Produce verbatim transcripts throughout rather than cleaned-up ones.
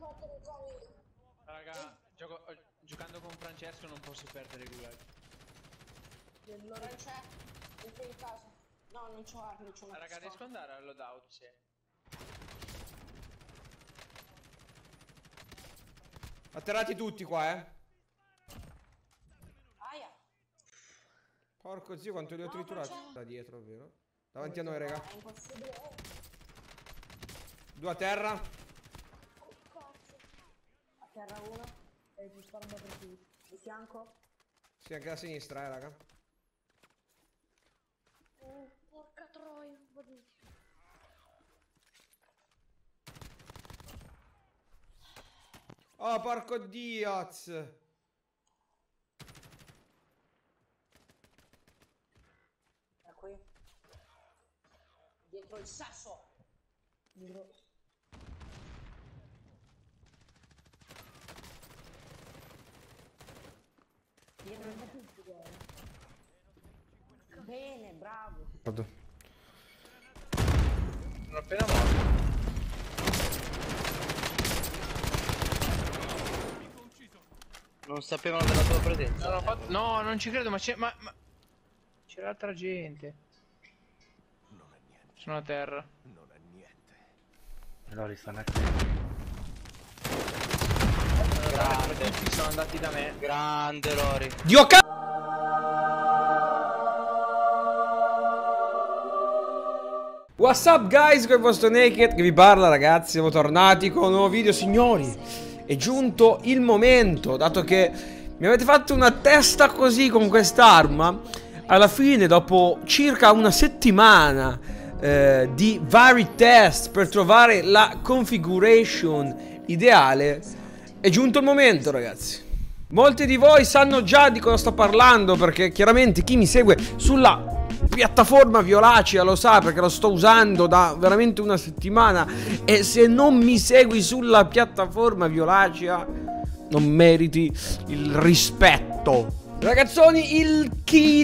Raga, gioco, giocando con Francesco non posso perdere gulag. Non c'è, entra in casa. No, non c'ho armi, c'ho una Raga, riesco ad andare al loadout, sì. Atterrati tutti qua, eh. Aia. Porco zio, quanto li ho No, triturati. Da dietro, vero? Davanti a noi, raga. È impossibile. Due a terra. Oh, cazzo. A terra uno. E ti sparo da qui. Di fianco. Sì, anche a sinistra, eh, raga. Oh, porca troia. Oh, porco Diaz. È qui. Dietro il sasso. Dietro. Dietro il sasso. Bene, bravo. Vado. Sono appena morto. Non sapevano della tua presenza. No, fatto... no non ci credo, ma c'è... Ma, ma... c'era altra gente. Non è niente. Sono a terra. Non è niente. Lori stanno a Grande. Tutti sono andati da me. Grande Lori. Dio c***o! What's up guys, con il vostro Naked che vi parla, ragazzi. Siamo tornati con un nuovo video, signori. È giunto il momento, dato che mi avete fatto una testa così con quest'arma. Alla fine, dopo circa una settimana eh, di vari test per trovare la configuration ideale, è giunto il momento, ragazzi. Molti di voi sanno già di cosa sto parlando, perché chiaramente chi mi segue sulla piattaforma violacea lo sa, perché lo sto usando da veramente una settimana. E se non mi segui sulla piattaforma violacea non meriti il rispetto. Ragazzoni, il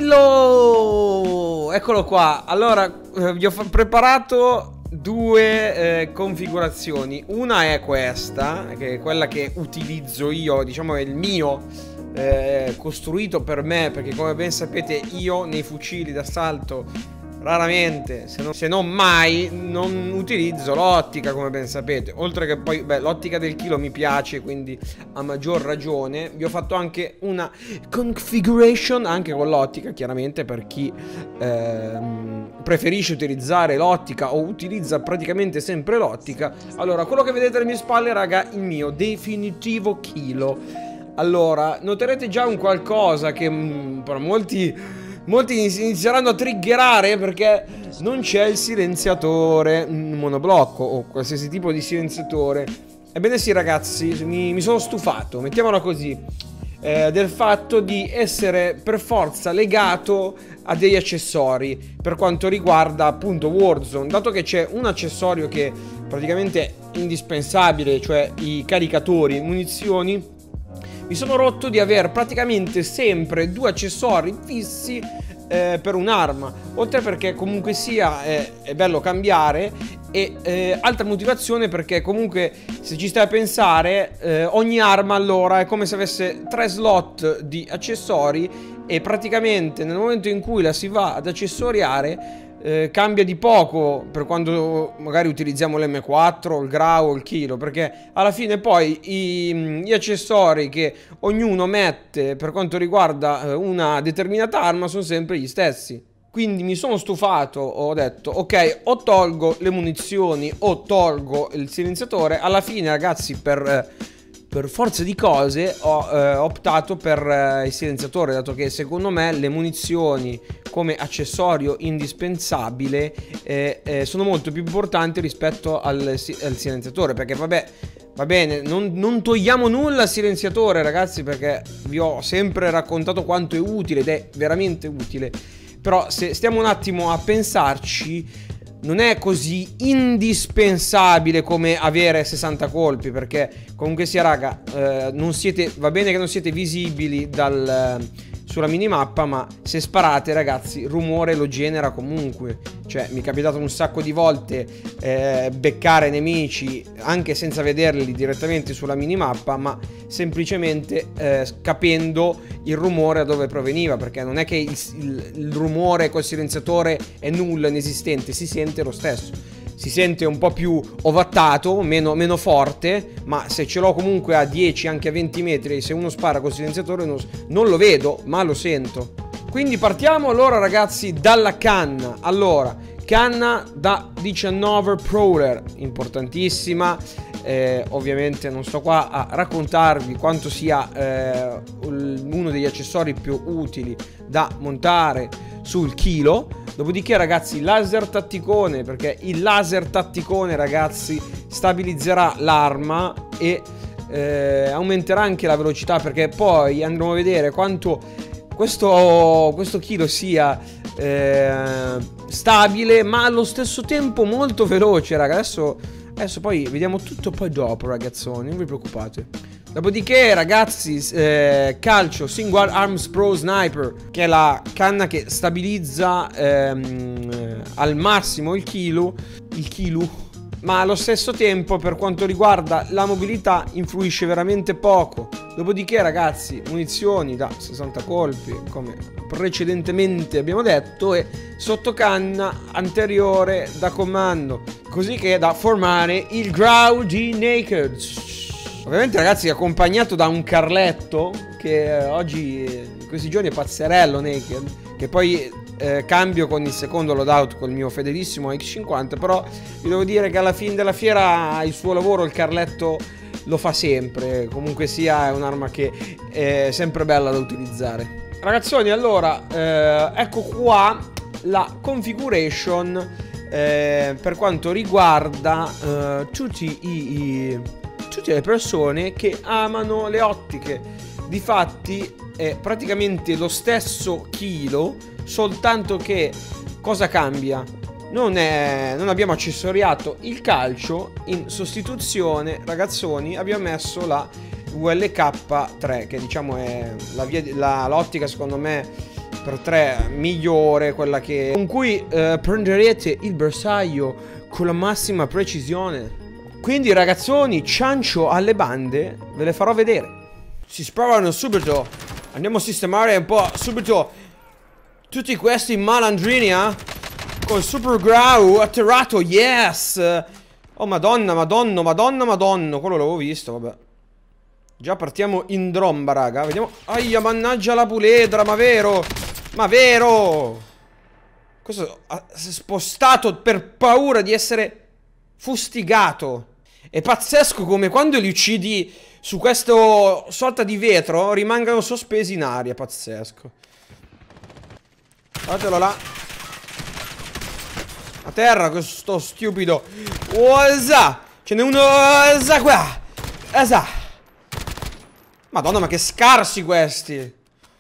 chilo, eccolo qua. Allora, eh, vi ho preparato due eh, configurazioni. Una è questa, che è quella che utilizzo io, diciamo è il mio Eh, costruito per me, perché come ben sapete io nei fucili d'assalto raramente, se non, se non mai, non utilizzo l'ottica, come ben sapete. Oltre che poi, beh, l'ottica del chilo mi piace, quindi a maggior ragione vi ho fatto anche una configuration anche con l'ottica, chiaramente per chi ehm, preferisce utilizzare l'ottica o utilizza praticamente sempre l'ottica. Allora, quello che vedete alle mie spalle, raga, il mio definitivo chilo. Allora, noterete già un qualcosa che mh, per molti, molti inizieranno a triggerare, perché non c'è il silenziatore monoblocco o qualsiasi tipo di silenziatore. Ebbene sì, ragazzi, mi, mi sono stufato, mettiamola così, eh, del fatto di essere per forza legato a degli accessori per quanto riguarda appunto Warzone, dato che c'è un accessorio che praticamente è indispensabile, cioè i caricatori munizioni. Mi sono rotto di aver praticamente sempre due accessori fissi eh, per un'arma. Oltre perché comunque sia eh, è bello cambiare. E eh, altra motivazione perché comunque, se ci stai a pensare, eh, ogni arma allora è come se avesse tre slot di accessori. E praticamente nel momento in cui la si va ad accessoriare Eh, cambia di poco per quando magari utilizziamo l'emme quattro, il grau o il chilo, perché alla fine poi i, gli accessori che ognuno mette per quanto riguarda eh, una determinata arma sono sempre gli stessi. Quindi mi sono stufato, ho detto ok, o tolgo le munizioni o tolgo il silenziatore. Alla fine, ragazzi, per... Eh, per forza di cose ho eh, optato per eh, il silenziatore, dato che secondo me le munizioni come accessorio indispensabile eh, eh, sono molto più importanti rispetto al, al silenziatore. Perché vabbè, va bene, non, non togliamo nulla al silenziatore, ragazzi, perché vi ho sempre raccontato quanto è utile ed è veramente utile. Però se stiamo un attimo a pensarci, non è così indispensabile come avere sessanta colpi, perché comunque sia, raga, eh, non siete, va bene che non siete visibili dal, sulla minimappa, ma se sparate, ragazzi, rumore lo genera comunque. Cioè, mi è capitato un sacco di volte eh, beccare nemici anche senza vederli direttamente sulla minimappa, ma semplicemente eh, capendo il rumore da dove proveniva, perché non è che il, il, il rumore col silenziatore è nullo, inesistente, si sente lo stesso. Si sente un po' più ovattato, meno, meno forte, ma se ce l'ho comunque a dieci, anche a venti metri, se uno spara col silenziatore non, non lo vedo, ma lo sento. Quindi partiamo allora ragazzi dalla canna. Allora, canna da diciannove Prowler, importantissima. eh, Ovviamente non sto qua a raccontarvi quanto sia eh, uno degli accessori più utili da montare sul chilo. Dopodiché ragazzi, laser tatticone, perché il laser tatticone ragazzi stabilizzerà l'arma e eh, aumenterà anche la velocità, perché poi andremo a vedere quanto questo, questo chilo sia eh, stabile ma allo stesso tempo molto veloce, raga. Adesso, adesso poi vediamo tutto poi dopo, ragazzoni, non vi preoccupate. Dopodiché ragazzi, eh, calcio Single Arms Pro Sniper, che è la canna che stabilizza ehm, al massimo il chilo, il chilo, ma allo stesso tempo per quanto riguarda la mobilità influisce veramente poco. Dopodiché ragazzi, munizioni da sessanta colpi, come precedentemente abbiamo detto, e sottocanna anteriore da comando, così che da formare il Growl di Naked. Ovviamente ragazzi accompagnato da un carletto che oggi in questi giorni è pazzerello Naked, che poi eh, cambio con il secondo loadout col mio fedelissimo X cinquanta. Però vi devo dire che alla fine della fiera il suo lavoro il carletto lo fa sempre. Comunque sia, è un'arma che è sempre bella da utilizzare. Ragazzoni, allora eh, ecco qua la configuration eh, per quanto riguarda eh, tutti i, i tutte le persone che amano le ottiche. Difatti è praticamente lo stesso chilo, soltanto che cosa cambia? Non, è, non abbiamo accessoriato il calcio, in sostituzione ragazzoni abbiamo messo la U L K tre, che diciamo è la via, la, l'ottica secondo me per tre migliore, quella che con cui eh, prenderete il bersaglio con la massima precisione. Quindi ragazzoni, ciancio alle bande, ve le farò vedere. Si sparano subito. Andiamo a sistemare un po' subito tutti questi malandrini, eh? Col super growl atterrato, yes. Oh madonna, madonna, madonna, madonna. Quello l'avevo visto, vabbè. Già partiamo in dromba, raga. Vediamo. Aia, mannaggia la puledra, ma vero? Ma vero? Questo si è spostato per paura di essere fustigato. È pazzesco come quando li uccidi su questo sorta di vetro rimangano sospesi in aria. Pazzesco. Fatelo là. A terra questo stupido. Osa. Ce n'è uno. Osa qua. Osa. Madonna, ma che scarsi questi.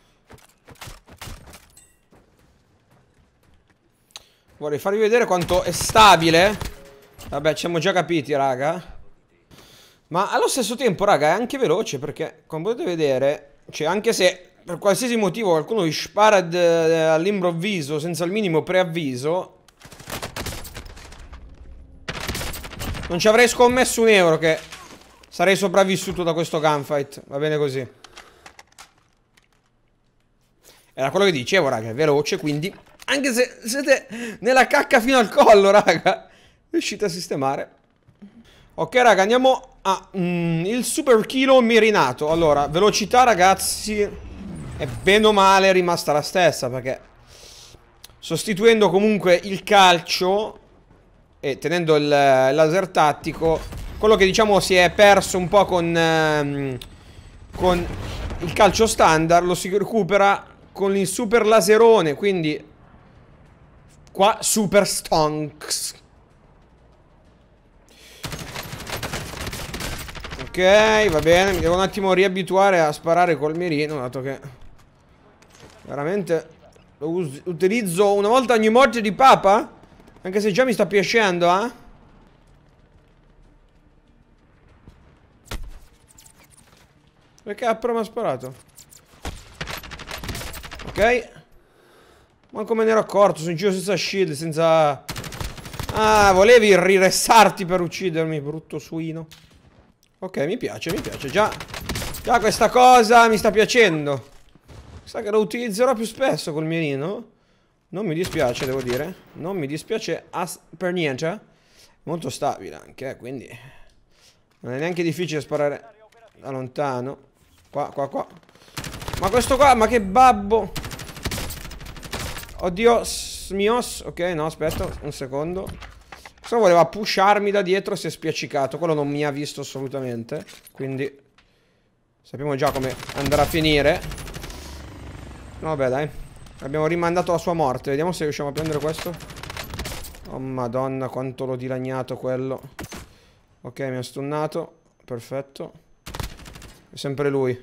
Vorrei farvi vedere quanto è stabile. Vabbè, ci siamo già capiti, raga. Ma allo stesso tempo, raga, è anche veloce, perché come potete vedere, cioè anche se per qualsiasi motivo qualcuno vi spara all'improvviso senza il minimo preavviso, non ci avrei scommesso un euro che sarei sopravvissuto da questo gunfight. Va bene così. Era quello che dicevo, raga, è veloce, quindi anche se siete nella cacca fino al collo, raga, riuscite a sistemare. Ok raga, andiamo a mm, il super chilo mirinato. Allora, velocità ragazzi è bene o male rimasta la stessa, perché sostituendo comunque il calcio e tenendo il, il laser tattico, quello che diciamo si è perso un po' con, ehm, con il calcio standard lo si recupera con il super laserone. Quindi qua super stonks. Ok, va bene, mi devo un attimo riabituare a sparare col mirino, dato che veramente lo utilizzo una volta ogni morte di papa. Anche se già mi sta piacendo, eh. Perché però mi ha sparato. Ok. Manco me ne ero accorto, sono in giro senza shield, senza Ah, volevi riressarti per uccidermi, brutto suino. Ok, mi piace, mi piace. Già, già questa cosa mi sta piacendo. Sa che lo utilizzerò più spesso col mirino. Non mi dispiace, devo dire. Non mi dispiace per niente. Molto stabile anche, eh, quindi non è neanche difficile sparare da lontano. Qua, qua, qua. Ma questo qua, ma che babbo. Oddio, smios. Ok, no, aspetta, un secondo. Questo voleva pusharmi da dietro, si è spiaccicato. Quello non mi ha visto assolutamente. Quindi sappiamo già come andrà a finire. No, vabbè, dai. Abbiamo rimandato la sua morte. Vediamo se riusciamo a prendere questo. Oh, madonna, quanto l'ho dilagnato quello. Ok, mi ha stunnato. Perfetto. È sempre lui.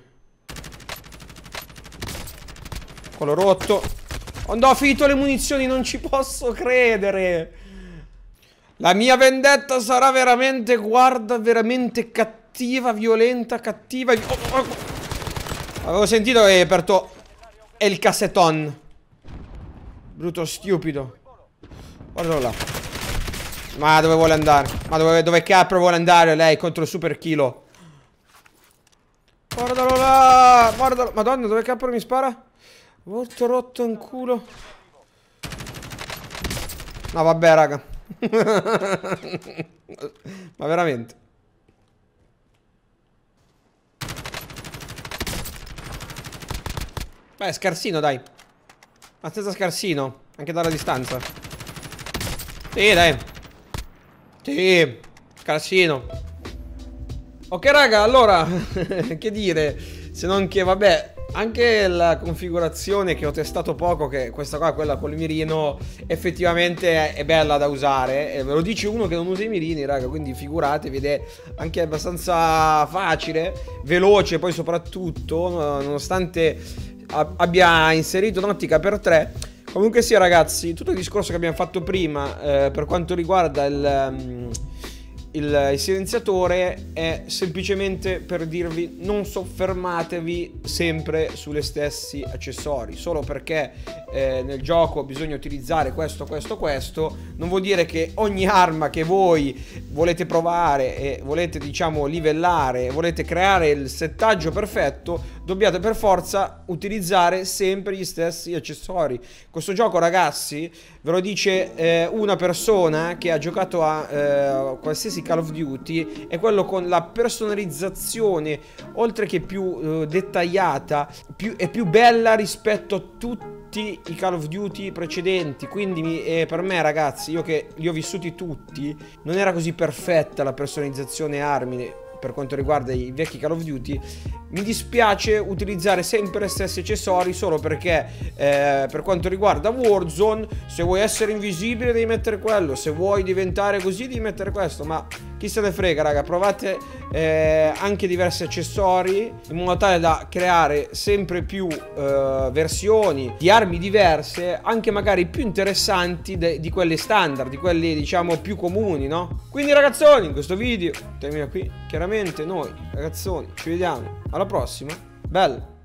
Quello rotto. Oh no, ho finito le munizioni, non ci posso credere. La mia vendetta sarà veramente, guarda, veramente cattiva, violenta, cattiva. Oh, oh, oh. Avevo sentito che hai aperto il cassetton. Brutto stupido. Guardalo là. Ma dove vuole andare? Ma dove, dove capro vuole andare lei contro il super kilo? Guardalo là. Guardalo. Madonna, dove capro mi spara? Molto rotto in culo. No, vabbè, raga. Ma veramente. Beh, scarsino, dai. Abbastanza scarsino. Anche dalla distanza. Sì, dai. Sì, scarsino. Ok, raga, allora che dire, se non che, vabbè, anche la configurazione che ho testato poco, che questa qua, quella col mirino, effettivamente è bella da usare. E ve lo dice uno che non usa i mirini, raga, quindi figuratevi. Ed è anche abbastanza facile, veloce poi soprattutto, nonostante abbia inserito un'ottica per tre. Comunque sia, ragazzi, tutto il discorso che abbiamo fatto prima eh, per quanto riguarda il... Um, Il, il silenziatore è semplicemente per dirvi: non soffermatevi sempre sulle stessi accessori. Solo perché eh, nel gioco bisogna utilizzare questo, questo, questo, non vuol dire che ogni arma che voi volete provare e volete, diciamo, livellare, volete creare il settaggio perfetto, dobbiate per forza utilizzare sempre gli stessi accessori. Questo gioco, ragazzi, ve lo dice eh, una persona che ha giocato a eh, qualsiasi Call of Duty. È quello con la personalizzazione, oltre che più eh, dettagliata, più, è più bella rispetto a tutti i Call of Duty precedenti. Quindi eh, per me, ragazzi, io che li ho vissuti tutti, non era così perfetta la personalizzazione armi per quanto riguarda i vecchi Call of Duty. Mi dispiace utilizzare sempre gli stessi accessori, solo perché eh, per quanto riguarda Warzone, se vuoi essere invisibile devi mettere quello, se vuoi diventare così devi mettere questo. Ma chi se ne frega, raga, provate eh, anche diversi accessori in modo tale da creare sempre più eh, versioni di armi diverse, anche magari più interessanti di quelle standard, di quelli, diciamo, più comuni, no? Quindi, ragazzoni, in questo video termina qui. Chiaramente noi, ragazzoni, ci vediamo alla prossima. Bella.